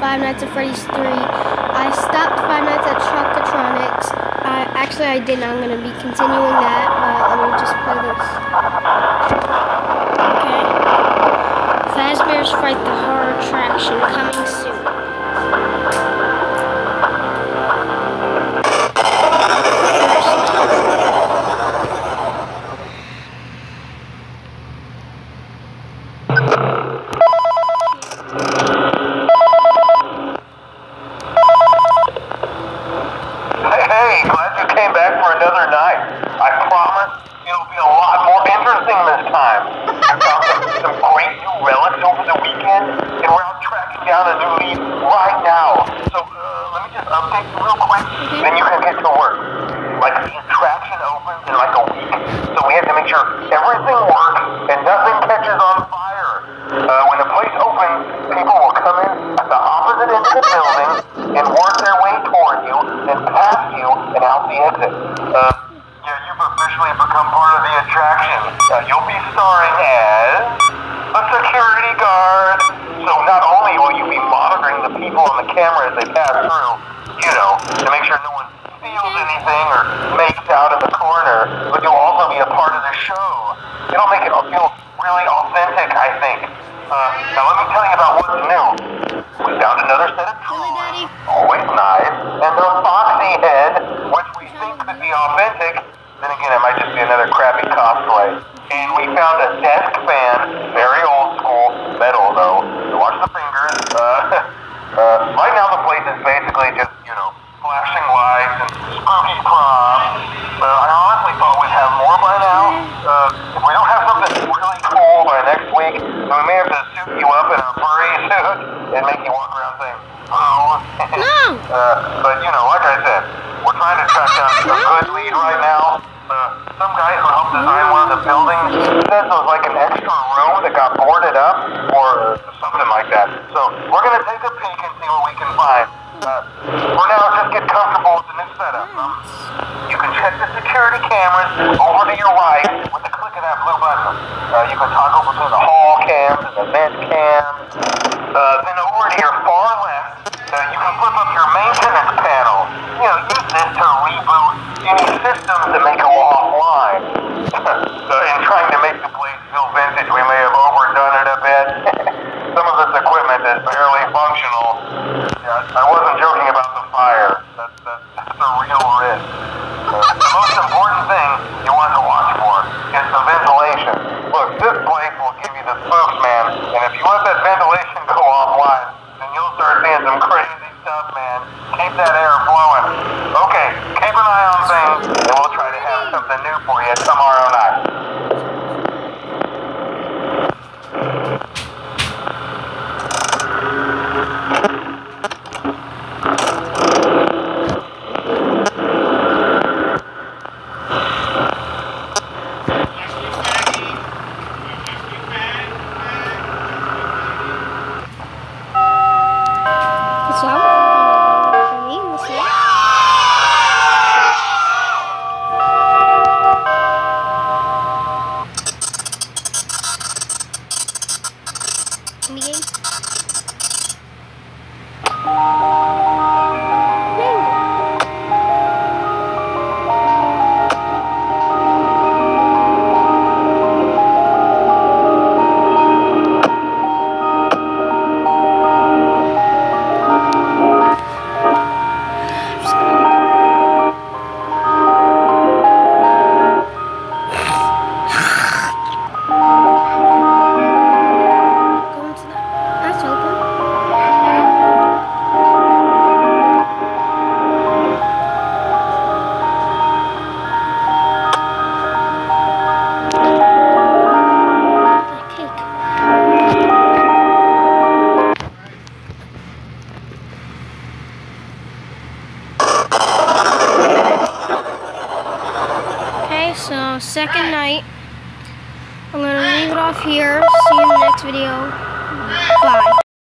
Five Nights at Freddy's 3. I stopped Five Nights at Chocotronics. Actually, I didn't. I'm going to be continuing that, but let me just play this. Okay. Fazbear's Fright the Horror Attraction coming soon. Hey, glad you came back for another night. I promise it'll be a lot more interesting this time. I found some great new relics over the weekend, and we're out tracking down a new lead right now. So, let me just update you real quick, then you can get to work. Like, the attraction opens in like a week, so we have to make sure everything works and nothing catches on fire. When the place opens, people will come in at the opposite end of the building and work their way toward you and past you and out the exit. Yeah, you've officially become part of the attraction. You'll be starring as a security guard. So not only will you be monitoring the people on the camera as they pass through, you know, to make sure no one steals anything or makes out in the corner, but you'll also be a part of the show. It'll make it feel really authentic, I think. Now let me tell you about what's new. We found another set of tools, always nice, and the Foxy head, which we think could be authentic. Then again, it might just be another crappy cosplay. And we found a desk fan, very old school, metal though. So watch the fingers. Right now the place is basically just, you know, flashing lights and spooky props. I honestly thought we'd have more by now. If we don't have something really cool by next week, then we may have to suit you up in a furry suit and make you walk around saying, oh. No! But, you know, like I said, we're trying to track down a good lead right now. Some guy who helped design one of the buildings says it was like an extra room that got boarded up or something like that. So we're going to take a peek and see what we can find. For now, just get comfortable with the new setup. You can check the security cameras over to your right with the click of that blue button. You can toggle between the hall cams and the vent cams. Then over to your far left, you can flip up your maintenance panel. You know, use this to reboot any systems that may go offline. In trying to make the place feel vintage, we may have overdone it a bit. Some of this equipment is barely functional. Yeah, I wasn't joking about the fire. That's a real risk. The most important thing you want to watch for is the ventilation. Look, this place will give you the spooks, man. And if you let that ventilation go offline, then you'll start seeing some crazy stuff, man. Keep that air flowing. Okay, keep an eye on things, and we'll try to have something new for you tomorrow night. So, second night. I'm going to leave it off here. See you in the next video. Bye.